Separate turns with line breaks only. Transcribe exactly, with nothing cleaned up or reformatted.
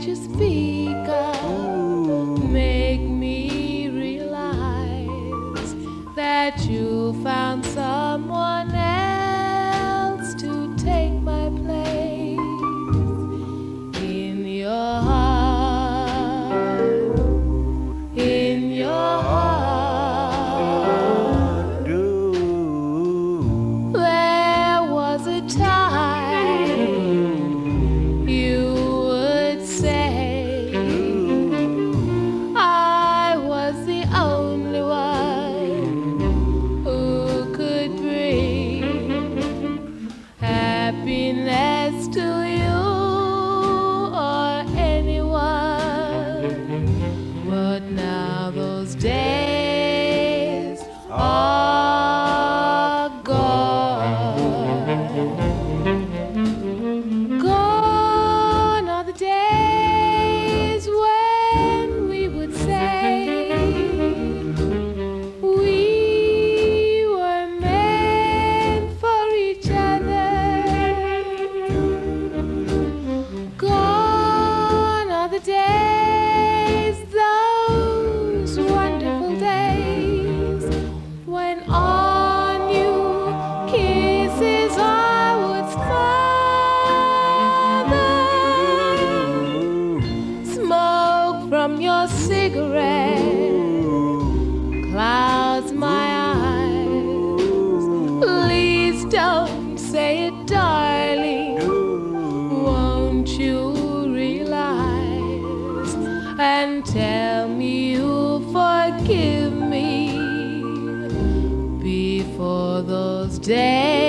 you speak of make me realize that you found someone else to take my place in your heart, in your heart. There was a time you would say I was the only one who could bring happiness to you or anyone. But now those days are gone. Gone are the days when we would say we were meant for each other. Gone are the days, those wonderful days, when on you kisses I would smother. Smoke from your cigarette clouds my eyes. Please don't say it, darling. Won't you realize and tell me you forgive me before those days